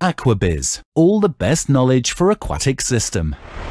Aquabiz, all the best knowledge for aquatic system.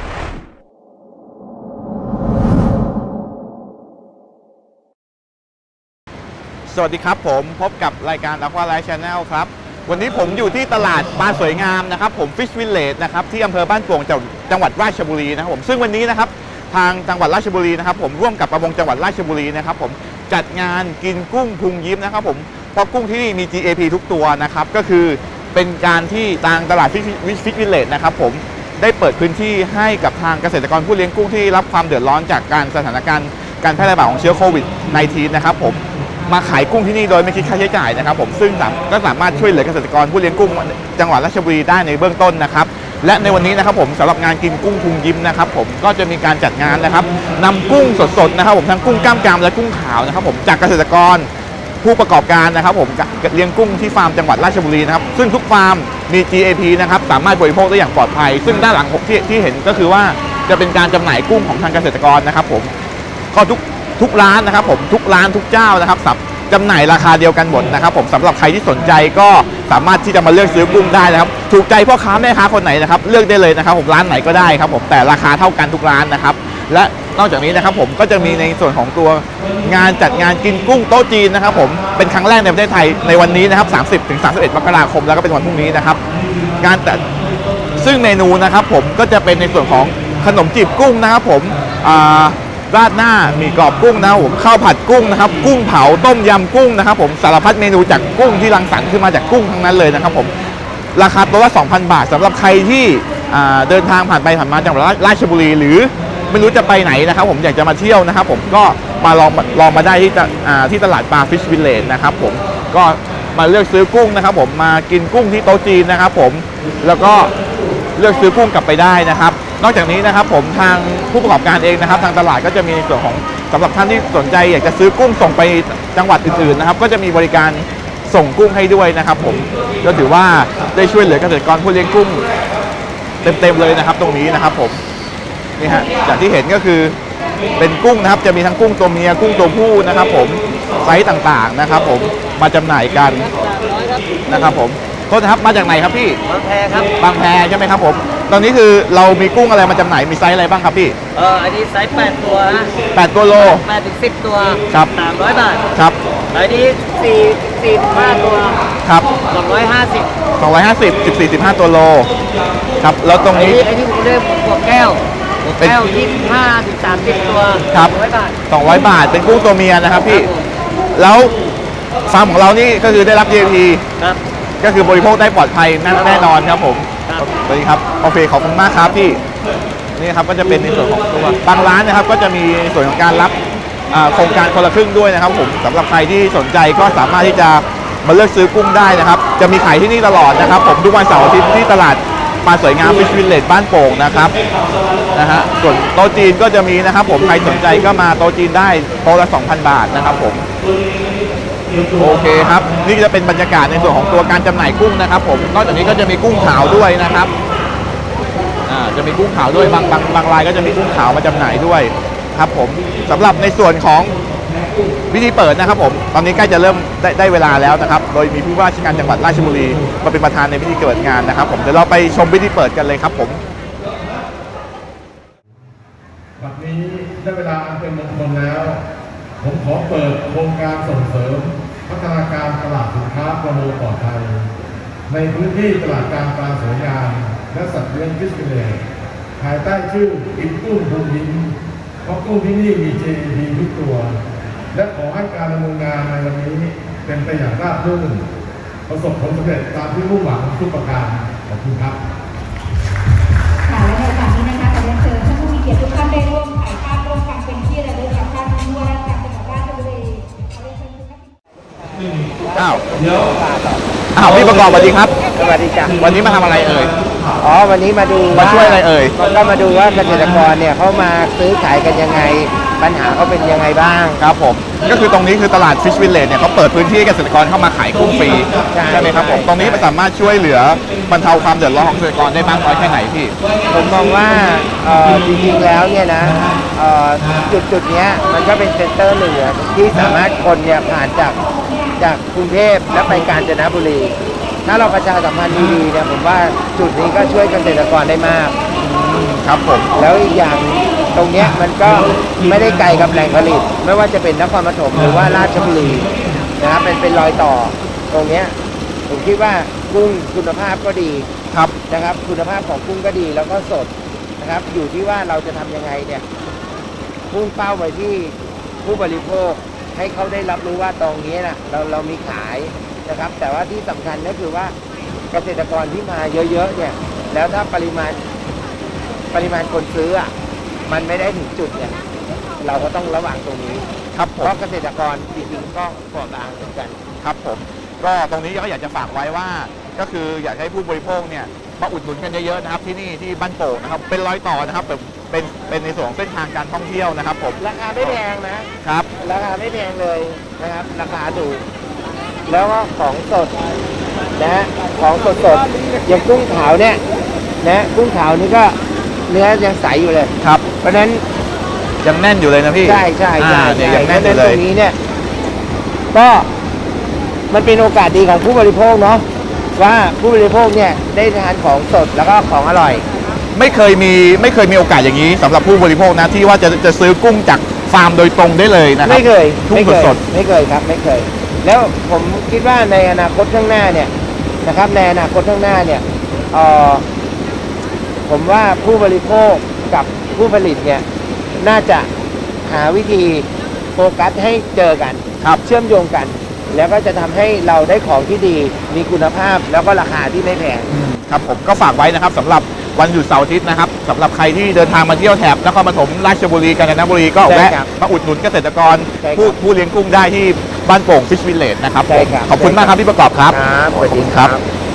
สวัสดีครับผมพบกับรายการ Aqua Life Channel ครับวันนี้ผมอยู่ที่ตลาดปลาสวยงามนะครับผม Fish Village นะครับที่อำเภอบ้านโป่งจังหวัดราชบุรีนะครับผมซึ่งวันนี้นะครับทางจังหวัดราชบุรีนะครับผมร่วมกับประมงจังหวัดราชบุรีนะครับผมจัดงานกินกุ้งพุงยิ้มนะครับผมเพราะกุ้งที่นี่มี GAP ทุกตัวนะครับก็คือเป็นการที่ทางตลาด Fish Village นะครับผมได้เปิดพื้นที่ให้กับทางเกษตรกรผู้เลี้ยงกุ้งที่รับความเดือดร้อนจากสถานการณ์การแพร่ระบาดของเชื้อโควิด -19 นะครับผมมาขายกุ้งที่นี่โดยไม่คิดค่าใช้จ่ายนะครับผมซึ่งก็สามารถช่วยเหลือเกษตรกรผู้เลี้ยงกุ้งจังหวัดราชบุรีได้ในเบื้องต้นนะครับและในวันนี้นะครับผมสำหรับงานกินกุ้งพุงยิ้มนะครับผมก็จะมีการจัดงานนะครับนำกุ้งสดๆนะครับผมทั้งกุ้งกล้ามกรามและกุ้งขาวนะครับผมจากเกษตรกรผู้ประกอบการนะครับผมเลี้ยงกุ้งที่ฟาร์มจังหวัดราชบุรีนะครับซึ่งทุกฟาร์มมี GAP นะครับสามารถบริโภคได้อย่างปลอดภัยซึ่งด้านหลังที่เห็นก็คือว่าจะเป็นการจำหน่ายกุ้งของทางเกษตรกรนะครับผมก็ทุกร้านนะครับผมทุกร้านทุกเจ้านะครับจำหน่ายราคาเดียวกันหมดนะครับผมสำหรับใครที่สนใจก็สามารถที่จะมาเลือกซื้อกุ้งได้นะครับถูกใจพ่อค้าแม่ค้าคนไหนนะครับเลือกได้เลยนะครับผมร้านไหนก็ได้ครับผมแต่ราคาเท่ากันทุกร้านนะครับและนอกจากนี้นะครับผมก็จะมีในส่วนของตัวงานจัดงานกินกุ้งโต๊ะจีนนะครับผมเป็นครั้งแรกในประเทศไทยในวันนี้นะครับ30-31 มกราคมแล้วก็เป็นวันพรุ่งนี้นะครับงานแต่ซึ่งเมนูนะครับผมก็จะเป็นในส่วนของขนมจีบกุ้งนะครับผมราดหน้ามีกรอบกุ้งนะครับผมข้าวผัดกุ้งนะครับกุ้งเผาต้มยำกุ้งนะครับผมสารพัดเมนูจากกุ้งที่รังสรรค์ขึ้นมาจากกุ้งทั้งนั้นเลยนะครับผมราคาตัวละ 2,000 บาทสำหรับใครที่เดินทางผ่านไปผ่านมาจังหวัดราชบุรีหรือไม่รู้จะไปไหนนะครับผมอยากจะมาเที่ยวนะครับผมก็มาลองมาได้ที่ตลาดปลา Fish Village นะครับผมก็มาเลือกซื้อกุ้งนะครับผมมากินกุ้งที่โต๊ะจีนนะครับผมแล้วก็เลือกซื้อกุ้งกลับไปได้นะครับนอกจากนี้นะครับผมทางผู้ประกอบการเองนะครับทางตลาดก็จะมีในส่วนของสำหรับท่านที่สนใจอยากจะซื้อกุ้งส่งไปจังหวัดอื่นๆนะครับก็จะมีบริการส่งกุ้งให้ด้วยนะครับผมก็ถือว่าได้ช่วยเหลือเกษตรกรผู้เลี้ยงกุ้งเต็มๆเลยนะครับตรงนี้นะครับผมนี่ฮะอย่างที่เห็นก็คือเป็นกุ้งนะครับจะมีทั้งกุ้งตัวเมียกุ้งตัวผู้นะครับผมไซส์ต่างๆนะครับผมมาจำหน่ายกันนะครับผมโทษนะครับมาจากไหนครับพี่บางแพครับบางแพใช่ไหมครับผมตอนนี้คือเรามีกุ้งอะไรมาจำหน่ายมีไซส์อะไรบ้างครับพี่อันนี้ไซส์8ตัวนะ 8ตัวโล 8 ถึง 10ตัวครับ 300 บาทครับอันนี้45ตัวครับ 250 14-15ตัวโลครับแล้วตรงนี้อันนี้ผมเรียกหัวแก้ว25 ถึง 30ตัวครับ200 บาทเป็นกุ้งตัวเมียนะครับพี่แล้วฟาร์มของเรานี่ก็คือได้รับ GAP ครับก็คือบริโภคได้ปลอดภัยแน่นอนครับผมสวัสดีครับโอเคขอบคุณมากครับพี่นี่ครับก็จะเป็นในส่วนของตัวบางร้านนะครับก็จะมีส่วนของการรับโครงการคนละครึ่งด้วยนะครับผมสำหรับใครที่สนใจก็สามารถที่จะมาเลือกซื้อกุ้งได้นะครับจะมีขายที่นี่ตลอดนะครับผมทุกวันเสาร์อาทิตย์ที่ตลาดปลาสวยงาม Fish Village บ้านโป่งนะครับส่วนโต๊ะจีนก็จะมีนะครับผมใครสนใจก็มาโต๊ะจีนได้โต๊ะละ 2,000 บาทนะครับผมโอเคครับนี่จะเป็นบรรยากาศในส่วนของตัวการจำหน่ายกุ้งนะครับผมนอกจากนี้ก็จะมีกุ้งขาวด้วยนะครับจะมีกุ้งขาวด้วยบางรายก็จะมีกุ้งขาวมาจำหน่ายด้วยครับผมสำหรับในส่วนของพิธีเปิดนะครับผมตอนนี้ใกล้จะเริ่มได้เวลาแล้วนะครับโดยมีผู้ว่าราชการจังหวัดราชบุรีมาเป็นประธานในพิธีเปิดงานนะครับผมเดี๋ยวเราไปชมพิธีเปิดกันเลยครับผมวันนี้ได้เวลาอันเป็นมงคลแล้วผมขอเปิดโครงการส่งเสริมพัฒนาการตลาดสินค้าประมงปลอดภัยในพื้นที่ตลาดกลางปลาสวยงามและสัตว์เลี้ยงฟิชเล่ภายใต้ชื่อกินกุ้งพุงยิ้มเพราะกุ้งที่นี่มี GAP ทุกตัวและขอให้การดำเนินงานในวันนี้เป็นไปอย่างราบรื่นประสบผลสำเร็จตามที่มุ่งหวังทุกประการขอบคุณครับค่ะและในโอกาสนี้นะคะขอเรียนเชิญท่านผู้มีเกียรติทุกท่านได้ร่วมถ่ายภาพร่วมกันเป็นที่ระลึกกับท่านผู้ว่าราชการจังหวัดราชบุรีขอเรียนเชิญคุณพี่ประกอบสวัสดีครับสวัสดีจ้ะวันนี้มาทำอะไรเอ่ยวันนี้มาดูมาช่วยอะไรเอ่ยก็มาดูว่าเกษตรกรเนี่ยเขามาซื้อขายกันยังไงปัญหาเขาเป็นยังไงบ้างครับผมก็คือตรงนี้คือตลาด Fish Village เนี่ยเขาเปิดพื้นที่ให้เกษตรกรเข้ามาขายกุ้งฟรีใช่ไหมครับผมตรงนี้สามารถช่วยเหลือบรรเทาความเดือดร้อนของเกษตรกรได้มากน้อยแค่ไหนพี่ผมมองว่าจริงๆแล้วเนี่ยนะจุดนี้มันก็เป็นเซ็นเตอร์หนึ่งที่สามารถคนเนี่ยผ่านจากกรุงเทพและไปกาญจนบุรีถ้าเราประชาสัมพันธ์ดีๆเนี่ยผมว่าจุดนี้ก็ช่วยเกษตรกรได้มากครับผมแล้วอีกอย่างตรงเนี้ยมันก็ไม่ได้ไกลกับแหล่งผลิต ไม่ว่าจะเป็นนครปฐมหรือว่าราชบุรีนะครับเป็นรอยต่อตรงเนี้ยผมคิดว่ากุ้งคุณภาพก็ดีครับนะครับคุณภาพของกุ้งก็ดีแล้วก็สดนะครับอยู่ที่ว่าเราจะทำยังไงเนี่ยพุ่งเป้าไปที่ผู้บริโภคให้เขาได้รับรู้ว่าตรงนี้นะเรามีขายนะครับแต่ว่าที่สำคัญก็คือว่าเกษตรกรที่มาเยอะๆเนี่ยแล้วถ้าปริมาณคนซื้ออ่ะมันไม่ได้ถึงจุดเนี่ยเราก็ต้องระวังตรงนี้ครับผเพมราะเกษตรกรจริงๆก็เปราะบางเหมือนกันครับผมก็ตรงนี้ก็อยากจะฝากไว้ว่าก็คืออยากให้ผู้บริโภคเนี่ยมาอุดหนุนกันเยอะๆนะครับที่นี่ที่บ้านโป่งนะครับเป็นรอยต่อนะครับแบบเป็นในส่วนของเส้นทางการท่องเที่ยวนะครับผมราคาไม่แพงนะครับ ราคาไม่แพงเลยนะครับราคาถูกแล้วก็ของสดนะของสดๆอย่างกุ้งขาวเนี่ยนะกุ้งขาวนี่ก็เนื้อยังใสอยู่เลยครับเพราะฉะนั้นยังแน่นอยู่เลยนะพี่ใช่ใช่ใช่เนี่ยยังแน่นอยู่เลยตรงนี้เนี่ยก็มันเป็นโอกาสดีของผู้บริโภคเนาะว่าผู้บริโภคเนี่ยได้ทานของสดแล้วก็ของอร่อยไม่เคยมีโอกาสอย่างนี้สำหรับผู้บริโภคนะที่ว่าจะซื้อกุ้งจากฟาร์มโดยตรงได้เลยนะครับไม่เคยกุ้งสดไม่เคยครับไม่เคย แล้วผมคิดว่าในอนาคตข้างหน้าเนี่ยนะครับในอนาคตข้างหน้าเนี่ยผมว่าผู้บริโภคกับผู้ผลิตเนี่ยน่าจะหาวิธีโฟกัสให้เจอกันครับเชื่อมโยงกัน แล้วก็จะทำให้เราได้ของที่ดีมีคุณภาพแล้วก็ราคาที่ไม่แพงครับผมก็ฝากไว้นะครับสำหรับวันหยุดเสาร์อาทิตย์นะครับสำหรับใครที่เดินทางมาเที่ยวแถบนครปฐมราชบุรีกาญจนบุรีก็ใช่แวะครับมาอุดหนุนเกษตรกรใช่ครับผู้เลี้ยงกุ้งได้ที่บ้านโป่งฟิชวิลเลจนะครับใช่ครับขอบคุณมากครับพี่ประกอบครับครับสวัสดีครับ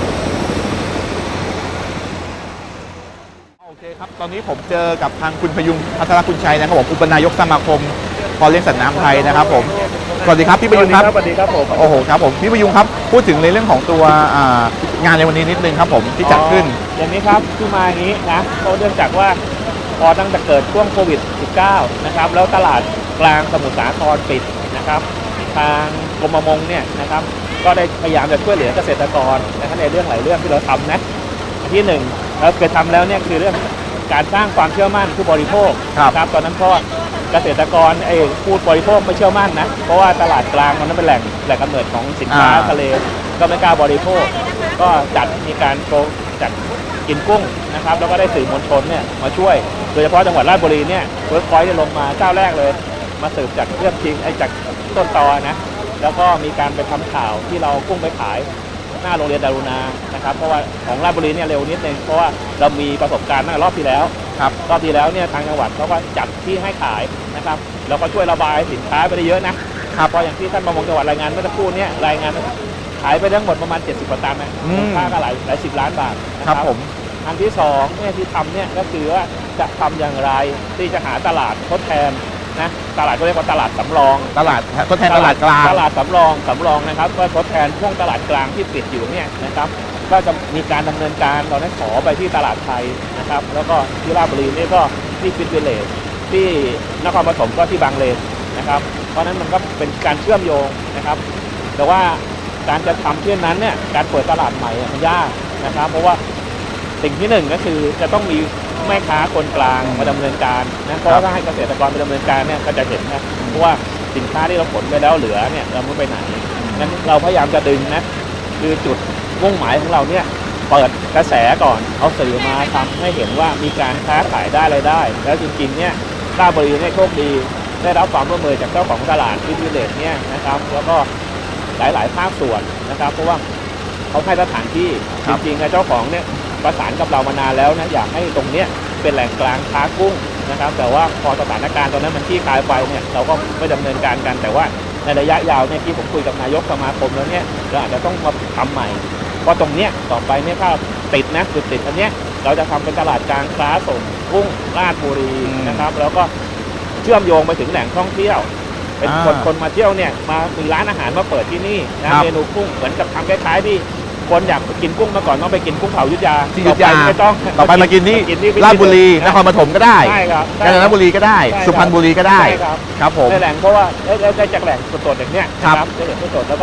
โอเคครับ ตอนนี้ผมเจอกับทางคุณพยุงพัทรคุณชัยนะครับผมอุปนายกสมาคมพอเลี้ยงสัตว์น้ำไทยนะครับผมสวัสดีครับพี่พยุงครับสวัสดีครับผมโอ้โหครับผมพี่พยุงครับพูดถึงในเรื่องของตัวงานในวันนี้นิดนึงครับผมที่จัดขึ้นอย่างนี้ครับที่มาอย่างนี้นะก็เนื่องจากว่าพอตั้งแต่เกิดช่วงโควิด -19 นะครับแล้วตลาดกลางสมุทรสาครปิดนะครับทางกรมประมงเนี่ยนะครับก็ได้พยายามจะช่วยเหลือเกษตรกรนะครับในเรื่องหลายเรื่องที่เราทำนะที่หนึ่งเราเคยทำแล้วเนี่ยคือเรื่องการสร้างความเชื่อมั่นผู้บริโภคครับนะครับตอนนั้นเพราะเกษตรกรผู้บริโภคไม่เชื่อมั่นนะเพราะว่าตลาดกลางมันนั้นเป็นแหล่งกำเนิดของสินค้าทะเลก็ไม่กล้าบริโภค ก็มีการจัดกินกุ้งนะครับแล้วก็ได้สื่อมวลชนเนี่ยมาช่วยโดยเฉพาะจังหวัดราชบุรีเนี่ยเวิร์คพอยต์ลงมาเจ้าแรกเลย มาสืบจากเรื่องจริงจากต้นตอนะแล้วก็มีการไปทำข่าวที่เรากุ้งไปขายหน้าโรงเรียนดารุณานะครับเพราะว่าของราชบุรีเนี่ยเร็วนิดนึงเพราะว่าเรามีประสบการณ์ตั้งแต่รอบที่แล้วครับรอบที่แล้วเนี่ยทางจังหวัดเขาก็จัดที่ให้ขายนะครับแล้วก็ช่วยระบายสินค้าไปได้เยอะนะครับเพราะอย่างที่ท่านประมงจังหวัดรายงานเมื่อสักครู่เนี่ยรายงานขายไปทั้งหมดประมาณ70 กว่าตันนะมูลค่าก็หลายสิบล้านบาทนะครับผมอันที่สองเนี่ยที่ทำเนี่ยก็คือว่าจะทำอย่างไรที่จะหาตลาดทดแทนนะตลาดก็เรียกว่าตลาดสำรองตลาดทดแทนตลาดกลางตลาดสำรองนะครับก็ทดแทนช่วงตลาดกลางที่ปิดอยู่เนี่ยนะครับก็จะมีการดำเนินการเราได้ขอไปที่ตลาดไทยนะครับแล้วก็ที่ราชบุรีนี่ก็ที่ฟิตวิลเลจที่นครปฐมก็ที่บางเลนนะครับเพราะฉะนั้นมันก็เป็นการเชื่อมโยงนะครับแต่ว่าการจะทำเช่นนั้นเนี่ยการเปิดตลาดใหม่มันยากนะครับเพราะว่าสิ่งที่หนึ่งก็คือจะต้องมีแม่ค้าคนกลางมาดำเนินการนะเพราะว่าถ้าให้เกษตรกรไปดำเนินการเนี่ยก็จะเห็นนะเพราะว่าสินค้าที่เราขนไปแล้วเหลือเนี่ยเราไม่ไปไหนงั้นเราพยายามจะดึงนะคือจุดมุ่งหมายของเราเนี่ยเปิดกระแสก่อนเอาสื่อมาทำให้เห็นว่ามีการค้าขายได้รายได้แล้วจริงๆเนี่ยราชบุรีเนี่ยโชคดีได้รับความร่วมมือจากเจ้าของตลาดฟิตวิลเลจเนี่ยนะครับแล้วก็หลายๆภาคส่วนนะครับเพราะว่าเขาให้สถานที่จริงๆเจ้าของเนี่ยประสานกับเรามานานแล้วนะอยากให้ตรงเนี้ยเป็นแหล่งกลางค้ากุ้งนะครับแต่ว่าพอสถานการณ์ตอนนั้นมันที่คลายไปเนี่ยเราก็ไม่ดำเนินการกันแต่ว่าในระยะยาวเนี่ยที่ผมคุยกับนายกสมาคมแล้วเนี่ยเราอาจจะต้องมาทำใหม่เพราะตรงเนี้ยต่อไปเนี่ยถ้าติดนะจุดติดอันเนี้ยเราจะทำเป็นตลาดกลางค้าส่งกุ้งราชบุรีนะครับแล้วก็เชื่อมโยงไปถึงแหล่งท่องเที่ยวเป็นคนมาเที่ยวเนี่ยมามีร้านอาหารมาเปิดที่นี่นะเมนูกุ้งเหมือนกับทำคล้ายๆที่คนอยากกินกุ้งมาก่อนต้องไปกินกุ้งเผาอยุธยาที่อยุธยาไม่ต้องต่อไปมากินที่ราชบุรีนครปฐมก็ได้ใช่ครับกาญจนบุรีก็ได้ใช่ครับสุพรรณบุรีก็ได้ใช่ครับครับผมได้แหล่งเพราะว่าได้จากแหล่งสดๆอย่างเนี้ยครับได้แหล่งสดๆแล้วก็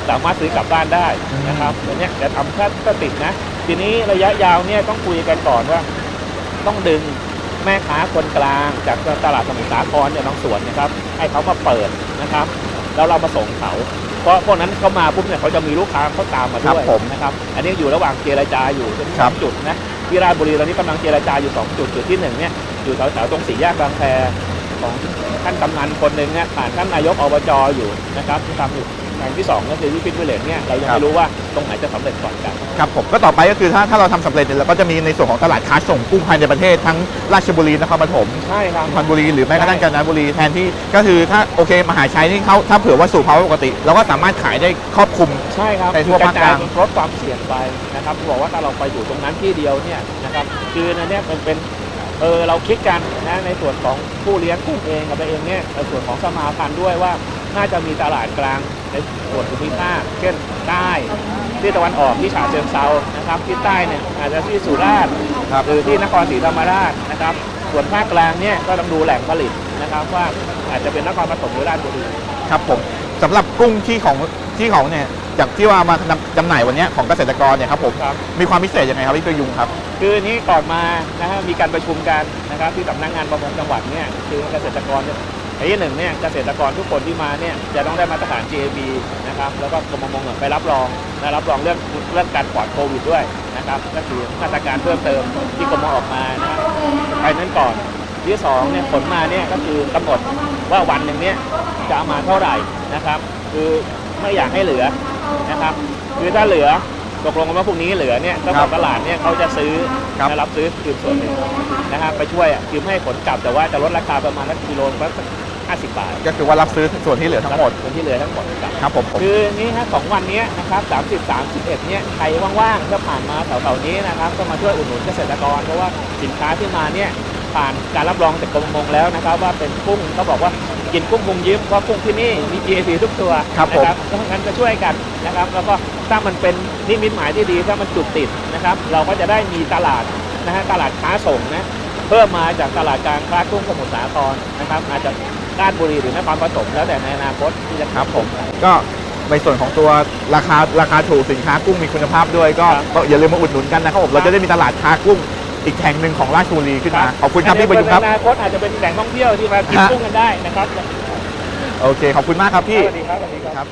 สามารถซื้อกลับบ้านได้นะครับตัวเนี้ยจะทำถ้าติดนะทีนี้ระยะยาวเนี่ยต้องคุยกันก่อนว่าต้องดึงแม่ค้าคนกลางจากตลาดสมุทรสาครเนี่ยบางส่วนนะครับให้เขามาเปิดนะครับแล้วเรามาส่งเขาเพราะพวกนั้นเขามาปุ๊บเนี่ยเขาจะมีลูกค้าเขาตามมาด้วยนะครับอันนี้อยู่ระหว่างเจรจาอยู่เป็น2 จุดนะที่ราชบุรีตอนนี้กำลังเจรจาอยู่2 จุดจุดที่1เนี่ยอยู่แถวตรง4 แยกบางแคของท่านกำนันคนหนึ่งเนี่ยผ่านท่านนายกอบจอยู่นะครับที่ทำอยู่แห่งที่2ก็คือที่ฟิตวิลเลจเนี่ยเรายังไม่รู้ว่าตรงไหนจะสำเร็จก่อนกันครับผมก็ต่อไปก็คือถ้าเราทำสำเร็จเราก็จะมีในส่วนของตลาดค้าส่งกุ้งภายในประเทศทั้งราชบุรีนครปฐมใช่ครับสุพรรณบุรีหรือแม้กระทั่งกาญจนบุรีแทนที่ก็คือถ้าโอเคมหาชัยนี่เขาถ้าเผื่อว่าสู่ภาวะปกติเราก็สามารถขายได้ครอบคลุมใช่ครับในทั่วภาคกลางลดความเสี่ยงไปนะครับบอกว่าถ้าเราไปอยู่ตรงนั้นที่เดียวเนี่ยนะครับคือในนี้เป็นเราคิดกันนะในส่วนของผู้เลี้ยงกุ้งเองกับไปเองเนี่ยในส่วนของสมาพันธ์ด้วยว่าน่าจะมีตลาดกลางในส่วนภูมิภาคเช่นใต้ที่ตะวันออกที่ฉะเชิงเทรานะครับที่ใต้เนี่ยอาจจะที่สุราษฎร์หรือที่นครศรีธรรมราชนะครับส่วนภาคกลางเนี่ยก็ต้องดูแหล่งผลิตนะครับว่าอาจจะเป็นนครปฐมหรือราชบุรีครับผมสำหรับกุ้งที่ของเนี่ยจากที่ว่ามาจำหน่ายวันนี้ของเกษตรกรเนี่ยครับผมมีความพิเศษยังไงครับพี่ประยุงครับคือนี้ก่อนมานะฮะมีการประชุมกันนะครับที่สำนักงานประมงจังหวัดเนี่ยคือเกษตรกรที่1เนี่ยเกษตรกรทุกคนที่มาเนี่ยจะต้องได้มาตรฐาน GAP นะครับแล้วก็กรมประมงไปรับรองเรื่องการปลอดโควิดด้วยนะครับก็คือมาตรการเพิ่มเติมที่กรมออกมานะภายนั้นก่อนที่2เนี่ยผลมาเนี่ยก็คือกำหนดว่าวันหนึ่งเนี่ยจะเอามาเท่าไหร่นะครับคือไม่อยากให้เหลือนะครับคือถ้าเหลือตกลงกันว่าพวกนี้เหลือเนี่ยเจ้าของตลาดเนี่ยเขาจะซื้อรับซื้อคืนส่วนหนึ่งนะครับไปช่วยคือไม่ให้ผลกลับแต่ว่าจะลดราคาประมาณสักกิโลละ50 บาทก็คือว่ารับซื้อส่วนที่เหลือทั้งหมดส่วนที่เหลือทั้งหมดครับผมคือนี่ฮะ2 วันนี้นะครับ30-31เนี่ยใครว่างๆถ้าผ่านมาแถวๆนี้นะครับก็มาช่วยอุดหนุนเกษตรกรเพราะว่าสินค้าที่มาเนี่ยผ่านการรับรองจากกรมประมงแล้วนะครับว่าเป็นกุ้งเขาบอกว่ากินกุ้งพุงยิ้มเพราะกุ้งที่นี่มี GAP ทุกตัวนะครับเพราะงั้นก็ช่วยกันนะครับแล้วก็ถ้ามันเป็นนิมิตหมายที่ดีถ้ามันจุดติดนะครับเราก็จะได้มีตลาดนะฮะตลาดค้าส่งนะเพิ่มมาจากตลาดกลางค้ากุ้งสมุทรสาครนะครับอาจจะราชบุรีหรือนครปฐมแล้วแต่ในอนาคตที่จะครับผมก็ในส่วนของตัวราคาถูกสินค้ากุ้งมีคุณภาพด้วยก็อย่าลืมมาอุดหนุนกันนะครับผมเราจะได้มีตลาดค้ากุ้งอีกแห่งหนึ่งของราชบุรีขึ้นมาขอบคุณครับพี่ประยุงครับในอนาคตอาจจะเป็นแหล่งท่องเที่ยวที่มากินกุ้งกันได้นะครับโอเคขอบคุณมากครับพี่สวัสดีครับ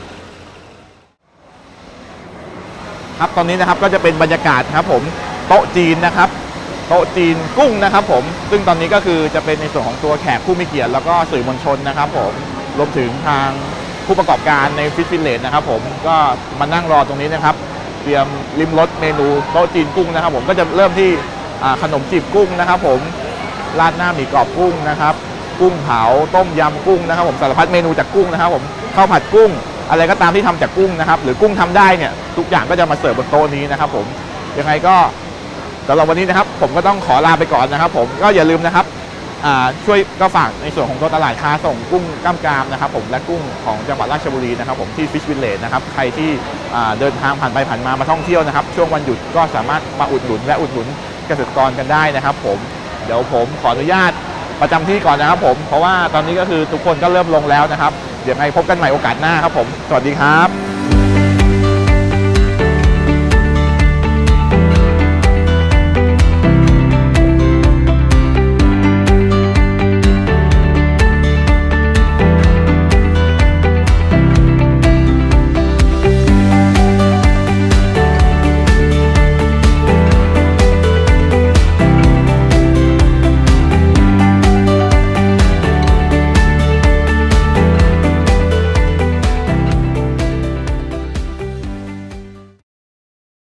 ครับตอนนี้นะครับก็จะเป็นบรรยากาศครับผมโต๊ะจีนนะครับโต๊ะจีนกุ้งนะครับผมซึ่งตอนนี้ก็คือจะเป็นในส่วนของตัวแขกผู้มีเกียรติแล้วก็สื่อมวลชนนะครับผมรวมถึงทางผู้ประกอบการในฟิตวิลเลจนะครับผมก็มานั่งรอตรงนี้นะครับเตรียมริมรสเมนูโต๊ะจีนกุ้งนะครับผมก็จะเริ่มที่ขนมจีบกุ้งนะครับผมราดหน้าหมี่กรอบกุ้งนะครับกุ้งเผาต้มยำกุ้งนะครับผมสารพัดเมนูจากกุ้งนะครับผมข้าวผัดกุ้งอะไรก็ตามที่ทำจากกุ้งนะครับหรือกุ้งทำได้เนี่ยทุกอย่างก็จะมาเสิร์ฟบนโต๊ะนี้นะครับผมยังไงก็สำหรับวันนี้นะครับผมก็ต้องขอลาไปก่อนนะครับผมก็อย่าลืมนะครับช่วยก็ฝากในส่วนของตัวตลาดค้าส่งกุ้งกล้ามกรามนะครับผมและกุ้งของจังหวัดราชบุรีนะครับผมที่ฟิชวิลเลจนะครับใครที่เดินทางผ่านไปผ่านมาท่องเที่ยวนะครับช่วงวันหยุดก็สามารถมาอุดหนุนและอุดหนุนเกษตรกรกันได้นะครับผมเดี๋ยวผมขออนุญาตประจำที่ก่อนนะครับผมเพราะว่าตอนนี้ก็คือทุกคนก็เริ่มลงแล้วนะครับเดี๋ยวไงพบกันใหม่โอกาสหน้าครับผมสวัสดีครับ